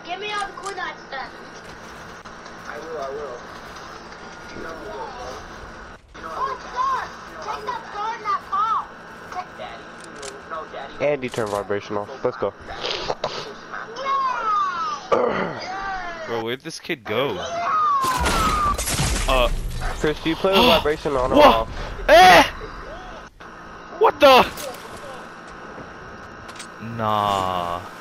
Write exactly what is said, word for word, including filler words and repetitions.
Give me all the cool nuts then. I will, I will. You know who will, bro. You know Oh, sword! Take that sword and that ball! Daddy, you know, no, Daddy. Andy turned vibration off. Let's go. Bro, where'd this kid go? Uh. Chris, do you play with vibration on or Whoa! off? Eh! What the? Nah.